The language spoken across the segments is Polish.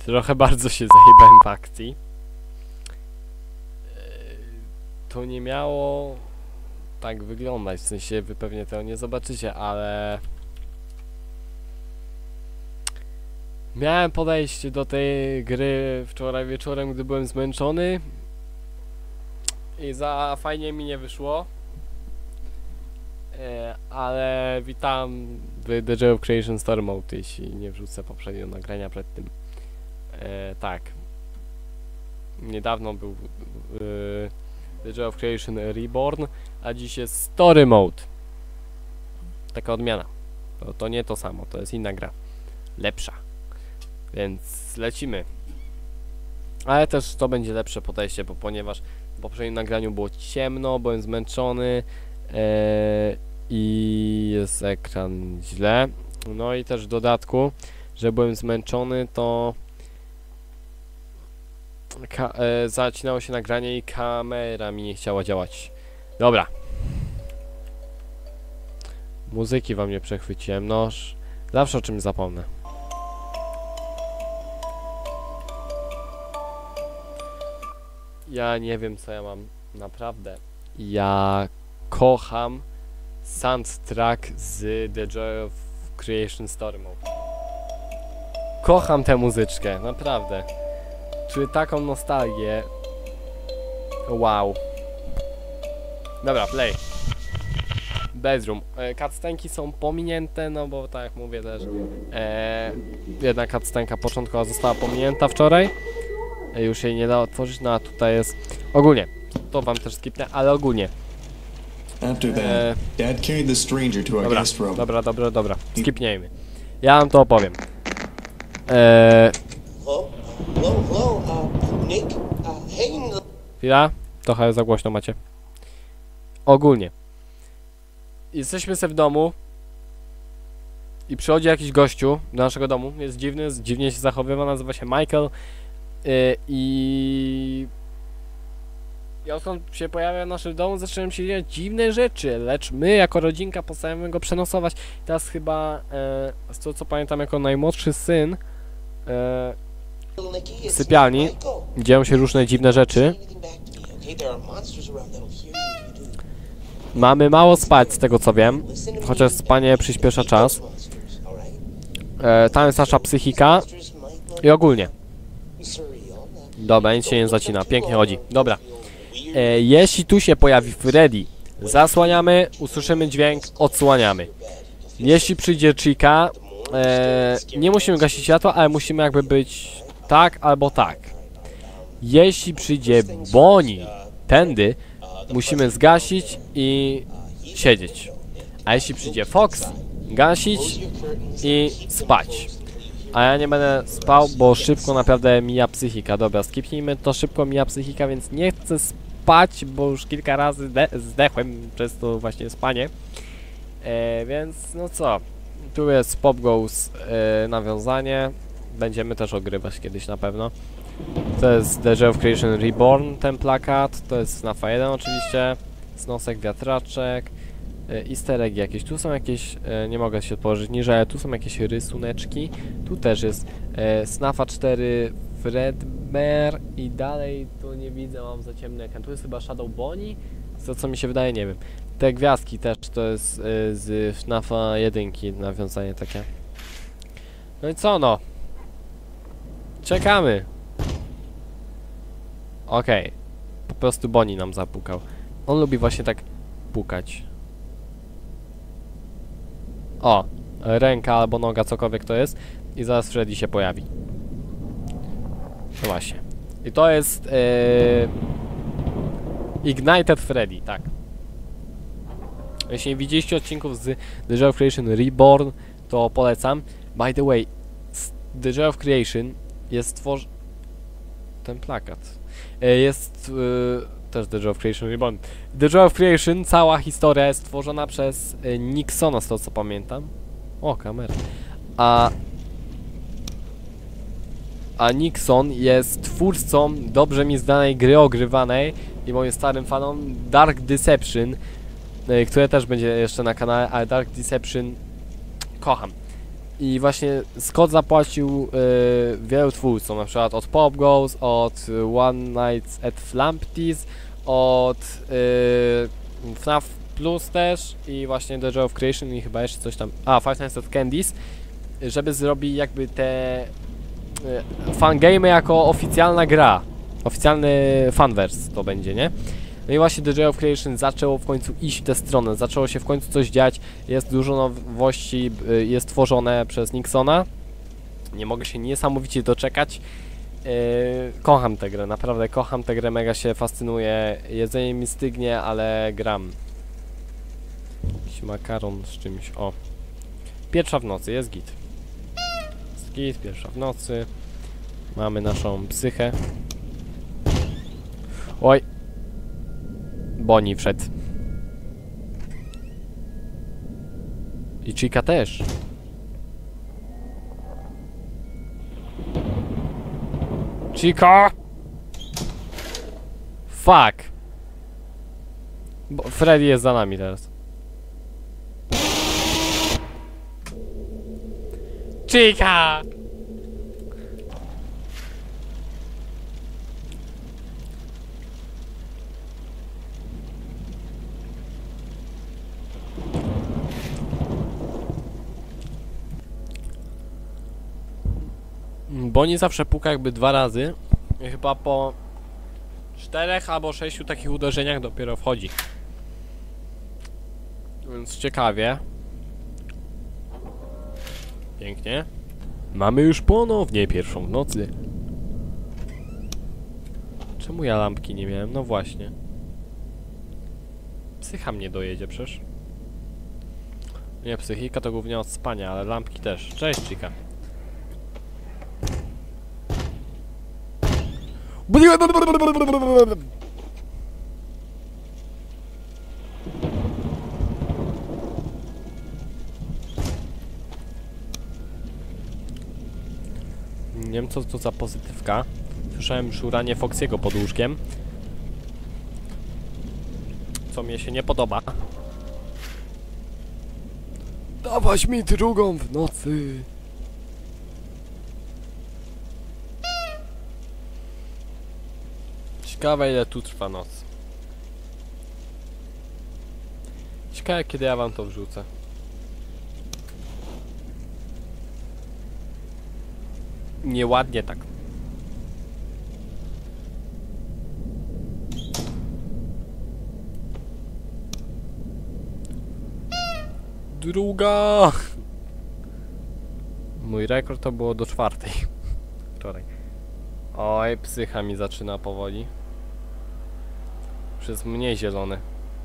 Trochę bardzo się zajebałem w akcji. To nie miało tak wyglądać, w sensie wy pewnie tego nie zobaczycie, ale... Miałem podejście do tej gry wczoraj wieczorem, gdy byłem zmęczony. I za fajnie mi nie wyszło. Ale witam w The Joy of Creation Story Mode, jeśli nie wrzucę poprzedniego nagrania przed tym. Tak. Niedawno był The Joy of Creation Reborn, a dziś jest Story Mode. Taka odmiana. To nie to samo, to jest inna gra. Lepsza. Więc lecimy. Ale też to będzie lepsze podejście, bo ponieważ w poprzednim nagraniu było ciemno, byłem zmęczony i jest ekran źle. No i też w dodatku, że byłem zmęczony, to zacinało się nagranie i kamera mi nie chciała działać. Dobra. Muzyki wam nie przechwyciłem, noż. Zawsze o czymś zapomnę. Ja nie wiem, co ja mam. Naprawdę. Ja kocham soundtrack z The Joy of Creation Story Mode. Kocham tę muzyczkę, naprawdę. Czuję taką nostalgię. Wow. Dobra, play. Bedroom. Cutscenki są pominięte, no bo tak jak mówię też jedna cutscenka początkowa została pominięta wczoraj. Już jej nie da otworzyć, no a tutaj jest... Ogólnie, to wam też skipnę, ale ogólnie. Dobra. Skipnijmy. Ja wam to opowiem. Chwila, trochę za głośno macie. Ogólnie. Jesteśmy sobie w domu i przychodzi jakiś gościu do naszego domu, jest dziwny, dziwnie się zachowywa, nazywa się Michael i odkąd się pojawia w naszym domu, zaczynają się dziać dziwne rzeczy, lecz my jako rodzinka postajemy go przenosować. Teraz chyba, z tego co pamiętam, jako najmłodszy syn w sypialni dzieją się różne dziwne rzeczy. Mamy mało spać, z tego co wiem, chociaż spanie przyspiesza czas. Tam jest nasza psychika i ogólnie. Dobra, nic się nie zacina, pięknie chodzi. Dobra. Jeśli tu się pojawi Freddy, zasłaniamy, usłyszymy dźwięk, odsłaniamy. Jeśli przyjdzie Chica, nie musimy gasić światła, ale musimy jakby być tak albo tak. Jeśli przyjdzie Bonnie tędy, musimy zgasić i siedzieć. A jeśli przyjdzie Fox, gasić i spać. A ja nie będę spał, bo szybko naprawdę mija psychika. Dobra, skipnijmy to, szybko mija psychika, więc nie chcę spać, bo już kilka razy zdechłem przez to właśnie spanie. Więc no co, tu jest Pop Goes nawiązanie. Będziemy też ogrywać kiedyś na pewno. To jest The Joy of Creation Reborn, ten plakat. To jest FNAF 1 oczywiście. Snosek, wiatraczek. Easter egg jakieś. Tu są jakieś... nie mogę się położyć niżej, ale tu są jakieś rysuneczki. Tu też jest FNAF 4 Fredbear i dalej tu nie widzę, mam za ciemny ekran. Tu jest chyba Shadow Bonnie. To co mi się wydaje, nie wiem. Te gwiazdki też to jest z FNAFa 1 nawiązanie takie. No i co no? Czekamy. Okej. Po prostu Bonnie nam zapukał. On lubi właśnie tak pukać. O! Ręka albo noga, cokolwiek to jest. I zaraz Freddy się pojawi. No właśnie. I to jest... Ignited Freddy, tak. Jeśli nie widzieliście odcinków z The Joy of Creation Reborn, to polecam. By the way, The Joy of Creation jest ten plakat. Jest też The Joy of Creation Reborn. The Joy of Creation, cała historia jest stworzona przez Nixona, z tego co pamiętam. O, kamera. A Nixon jest twórcą dobrze mi znanej gry ogrywanej i moim starym fanom Dark Deception, które też będzie jeszcze na kanale, ale Dark Deception kocham. I właśnie Scott zapłacił wielu twórcom, na przykład od Pop Goes, od One Night at Flampty's, od FNAF Plus też i właśnie The Joy of Creation i chyba jeszcze coś tam, Five Nights at Candy's, żeby zrobić jakby te fangame jako oficjalna gra, oficjalny fanverse to będzie, nie? No i właśnie The Joy of Creation zaczęło w końcu iść w tę stronę, zaczęło się w końcu coś dziać, jest dużo nowości, jest tworzone przez Nixona. Nie mogę się niesamowicie doczekać. Kocham tę grę, naprawdę kocham tę grę, mega się fascynuję. Jedzenie mi stygnie, ale gram. Jakiś makaron z czymś, o. Pierwsza w nocy, jest git. Jest git, pierwsza w nocy. Mamy naszą psychę. Oj. Bonnie wszedł. I Chica też. Chica! Fuck! Bo Freddy jest za nami teraz. Chica! Bonnie zawsze puka jakby 2 razy i chyba po 4 albo 6 takich uderzeniach dopiero wchodzi. Więc ciekawie. Pięknie. Mamy już ponownie pierwszą w nocy. Czemu ja lampki nie miałem? No właśnie. Psycha mnie dojedzie przecież. Nie, psychika to głównie od spania, ale lampki też. Cześć, Chica. Nie wiem co to za pozytywka. Słyszałem szuranie Foxiego pod łóżkiem. Co mnie się nie podoba. Dawać mi drugą w nocy. Ciekawe ile tu trwa noc. Ciekawe kiedy ja wam to wrzucę. Nieładnie tak. Druga! Mój rekord to było do 4 wczoraj. Oj, psycha mi zaczyna powoli. Już jest mniej zielony.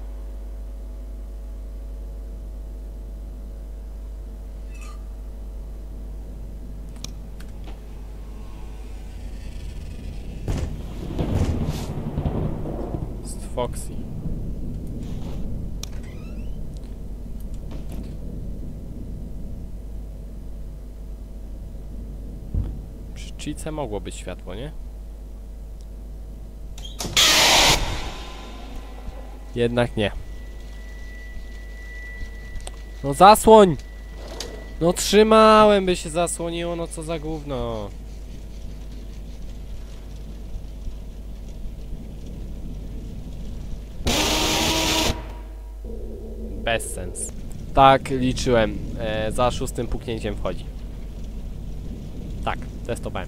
Jest Foxy. Przy Chice mogło być światło, nie? Jednak nie. No zasłoń! No trzymałem, by się zasłoniło, no co za gówno. Bez sens. Tak liczyłem. Za 6 puknięciem wchodzi. Tak, testowałem.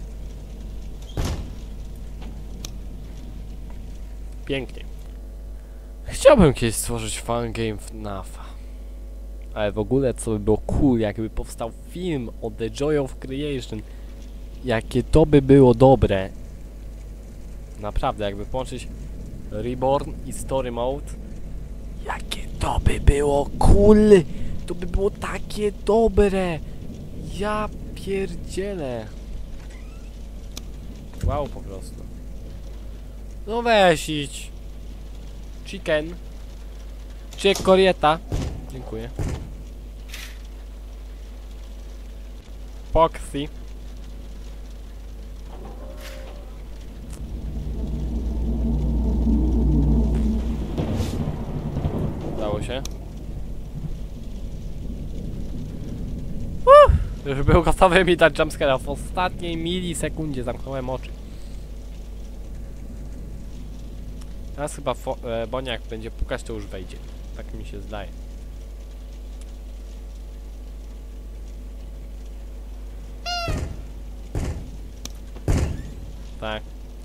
Pięknie. Chciałbym kiedyś stworzyć fangame FNAF. Ale w ogóle co by było cool, jakby powstał film o The Joy of Creation. Jakie to by było dobre. Naprawdę, jakby połączyć Reborn i Story Mode. Jakie to by było cool. To by było takie dobre. Ja pierdzielę. Wow, po prostu. No weź idź. Chicken. Corieta. Dziękuję. Foxy. Udało się. Już był gotowy mi dać jumpscare'a. W ostatniej milisekundzie zamknąłem oczy. Teraz chyba Boniak będzie pukać, to już wejdzie. Tak mi się zdaje. Tak.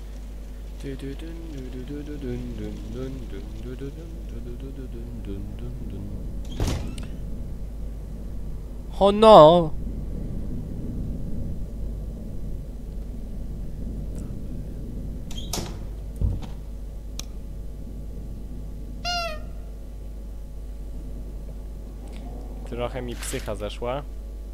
Oh no! Trochę mi psycha zeszła.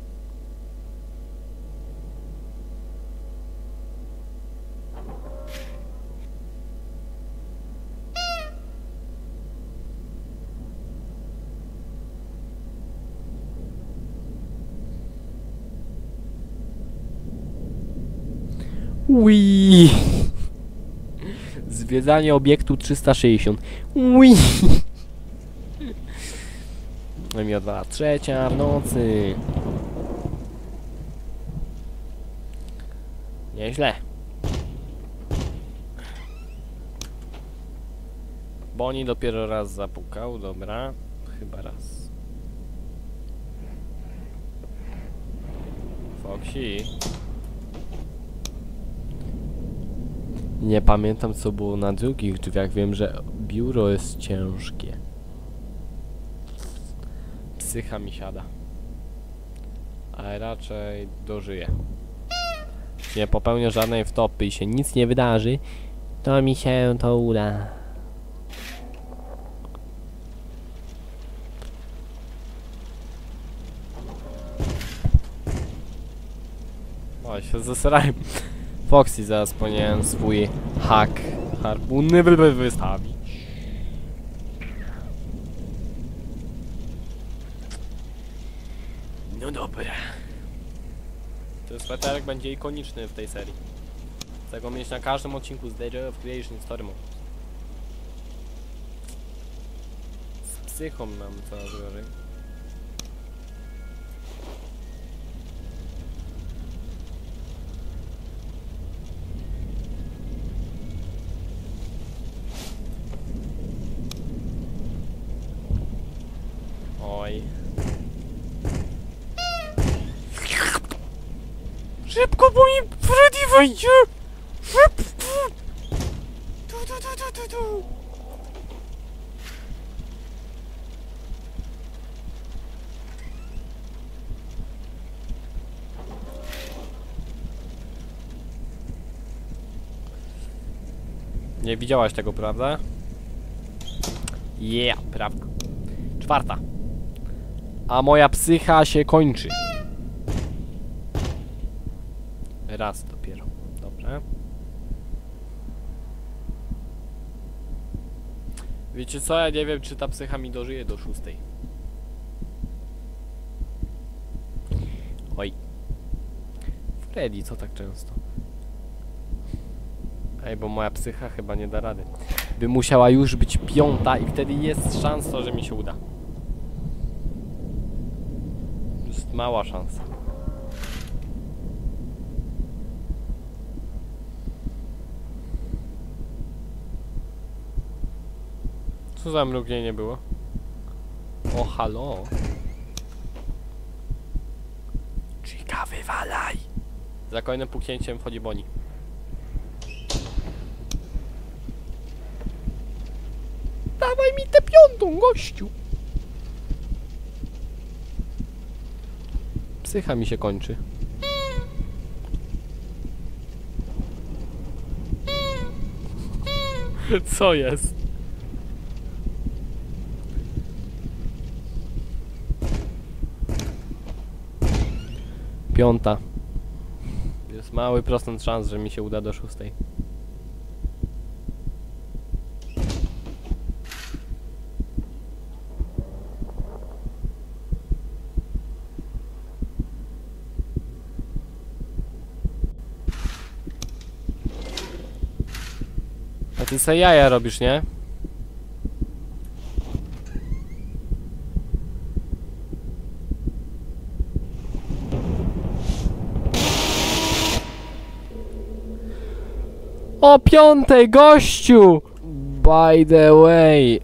Ui. Zwiedzanie obiektu 360. Ui. No mi odwala 3:00 w nocy. Nieźle. Bonnie dopiero raz zapukał, dobra. Chyba raz. Foxy. Nie pamiętam, co było na drugich drzwiach. Wiem, że biuro jest ciężkie. Psycha mi siada. Ale raczej dożyję. Nie popełnię żadnej wtopy i się nic nie wydarzy, to mi się to uda. O, się zesrałem. Foxy, zaraz powinienem swój hak harpuny wystawić. No dobra. Ten sweterek będzie ikoniczny w tej serii. Chcę go mieć na każdym odcinku z Day of Creation Story Mode. Z psychą mam coraz gorzej. Oj. Szybko, bo mi Freddy wejdzie! Szybko! Tu. Nie widziałaś tego, prawda? Yeah, prawda. 4. A moja psycha się kończy. Raz dopiero. Dobra. Wiecie co? Ja nie wiem, czy ta psycha mi dożyje do 6. Oj. Freddy, co tak często? Ej, bo moja psycha chyba nie da rady. By musiała już być 5 i wtedy jest szansa, że mi się uda. Jest mała szansa. Co za mrugnienie było? O, halo. Chica, wywalaj! Za kolejnym puknięciem wchodzi Bonnie. Dawaj mi tę 5, gościu! Psycha mi się kończy. Co jest? Piąta. Jest mały procent szans, że mi się uda do 6. A ty se jaja robisz, nie? O 5, gościu! By the way,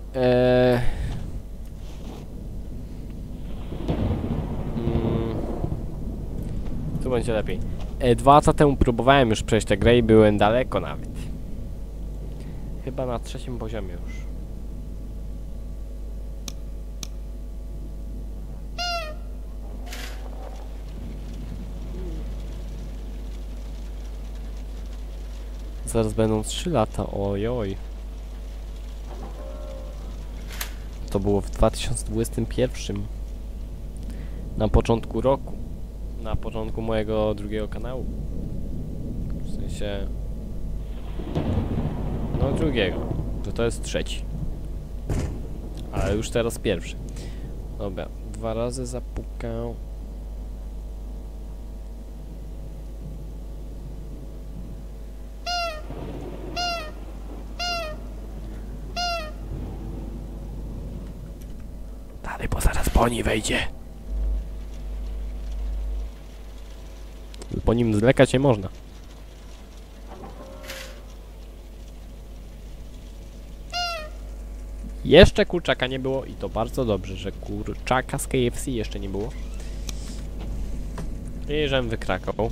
tu będzie lepiej. 2 lata temu próbowałem już przejść tę grę i byłem daleko nawet. Chyba na 3. poziomie już. Zaraz będą 3 lata, ojoj. To było w 2021. Na początku roku. Na początku mojego drugiego kanału. W sensie... No drugiego. To jest 3. Ale już teraz 1. Dobra, 2 razy zapukał. Dalej, bo zaraz po niej wejdzie. Po nim zwlekać nie można. Jeszcze kurczaka nie było i to bardzo dobrze, że kurczaka z KFC jeszcze nie było. I żem wykrakał.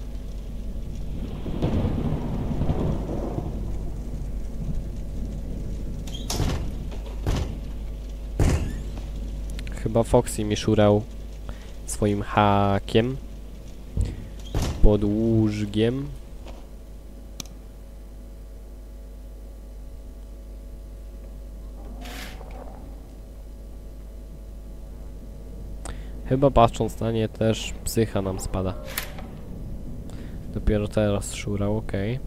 Chyba Foxy mi szurał swoim hakiem pod łóżkiem. Chyba patrząc na nie też psycha nam spada. Dopiero teraz szurał, okej.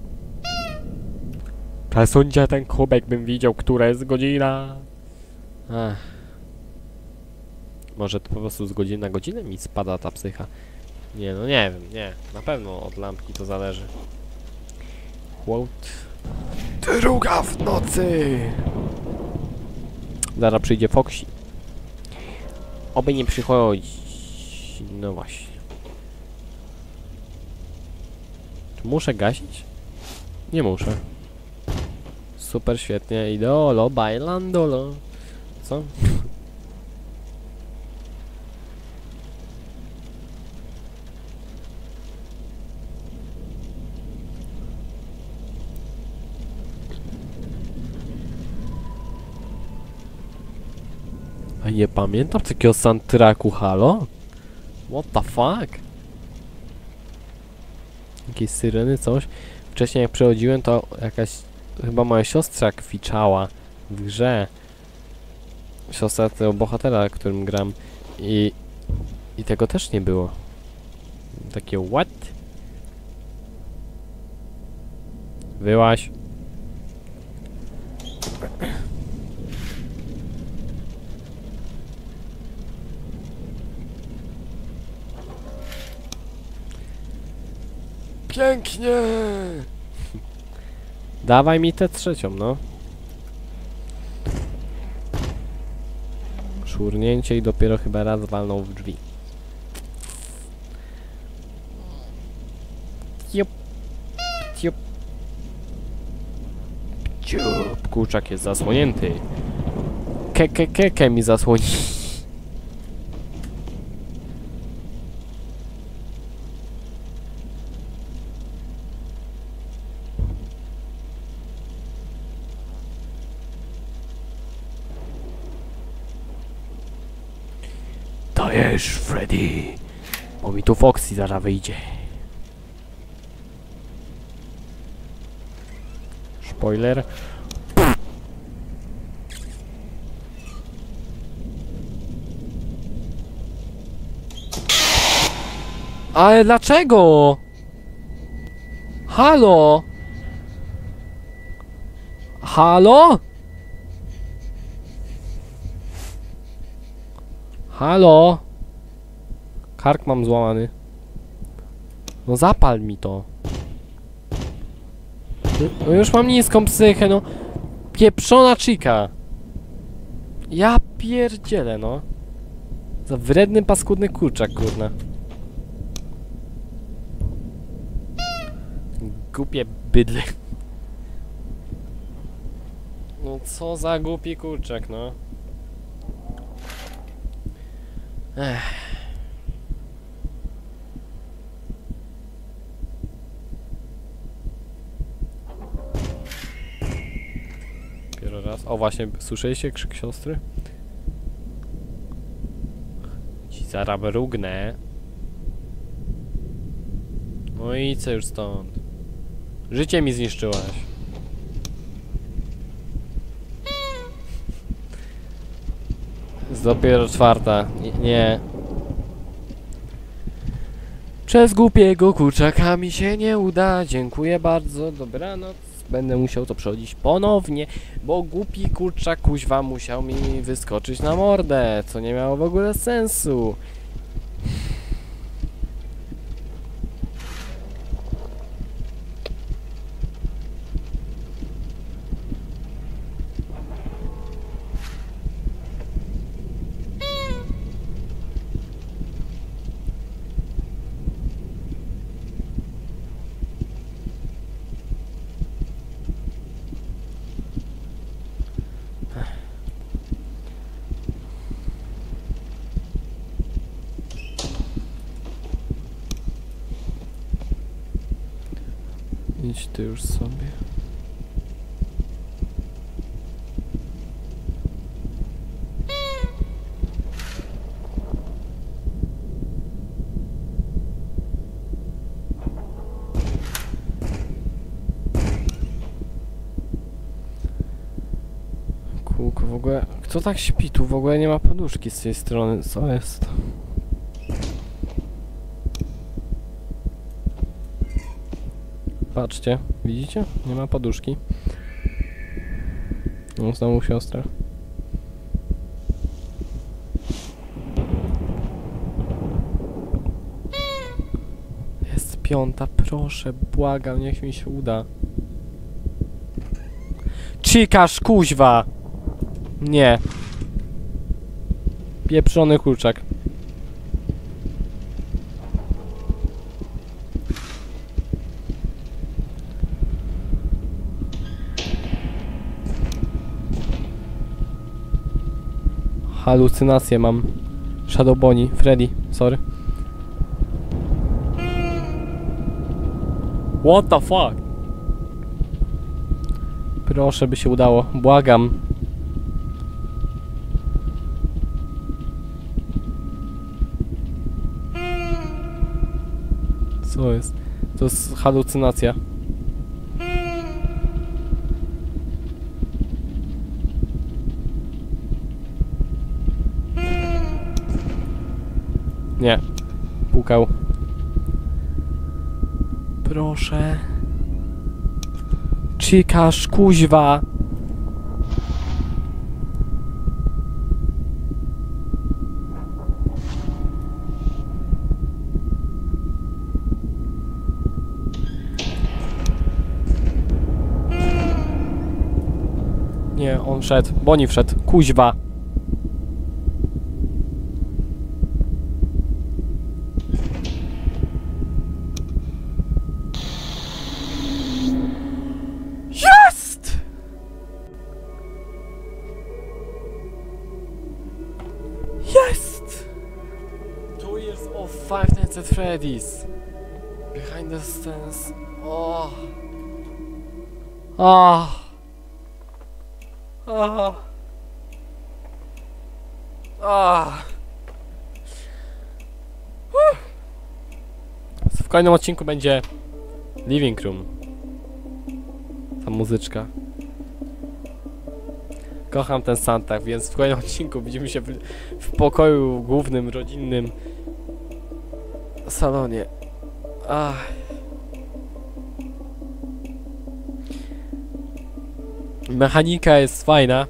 Przesuńcie ten kubek, bym widział, która jest godzina. Ach. Może to po prostu z godziny na godzinę mi spada ta psycha. Nie, no nie wiem, nie. Na pewno od lampki to zależy. Quote. 2 w nocy! Zaraz przyjdzie Foxy. Oby nie przychodzi. No właśnie. Czy muszę gasić? Nie muszę. Super, świetnie. Idolo, bailandolo. Co? A nie pamiętam takiego soundtracku, halo? What the fuck? Jakieś syreny, coś? Wcześniej jak przechodziłem, to jakaś... Chyba moja siostra kwiczała w grze. Siostra tego bohatera, którym gram. I tego też nie było. Takie what? Wyłaź. Pięknie! Dawaj mi tę 3, no. Szurnięcie i dopiero chyba raz walnął w drzwi. Ciup. Ciup. Ciup. Kurczak jest zasłonięty. Ke mi zasłoni. Dajesz, Freddy! Bo mi tu Foxy zaraz wyjdzie. Spoiler. Ale dlaczego? Halo? Halo? Halo? Kark mam złamany. No zapal mi to. No już mam niską psychę, no. Pieprzona chica. Ja pierdzielę, no. Za wredny, paskudny kurczak, kurna. Głupie bydle. co za głupi kurczak, no. Ech. Pierwszy raz. O właśnie, słyszeliście krzyk siostry? Ci zaraz mrugnę. No i co już stąd? Życie mi zniszczyłaś. Jest dopiero 4. Nie. Przez głupiego kurczaka mi się nie uda. Dziękuję bardzo, dobranoc. Będę musiał to przechodzić ponownie, bo głupi kurczak kuźwa musiał mi wyskoczyć na mordę, co nie miało w ogóle sensu. Idź ty już sobie. Kółko w ogóle... Kto tak śpi? Tu w ogóle nie ma poduszki z tej strony. Co jest? Patrzcie, widzicie? Nie ma poduszki. No, znowu siostra. Jest 5, proszę, błagam, niech mi się uda. Cikasz, kuźwa! Nie. Pieprzony kurczak. Halucynacje mam. Shadow Bonnie, Freddy, sorry. What the fuck? Proszę, by się udało. Błagam. Co jest? To jest halucynacja. Nie. Pukał. Proszę. Cikasz, kuźwa. Nie, on wszedł. Bonnie wszedł. Kuźwa. Jest! Jest! 2 years of Five Nights at Freddy's. Behind the scenes. Oh. Oh. Oh. Oh. W kolejnym odcinku będzie Living Room. Ta muzyczka. Kocham ten soundtrack, więc w kolejnym odcinku widzimy się w pokoju głównym, rodzinnym salonie. Ach. Mechanika jest fajna.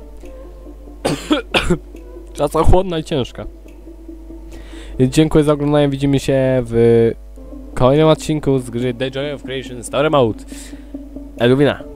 Czasochłonna i ciężka. Więc dziękuję za oglądanie. Widzimy się w kolejnym odcinku z gry The Joy of Creation Story Mode. Elwina.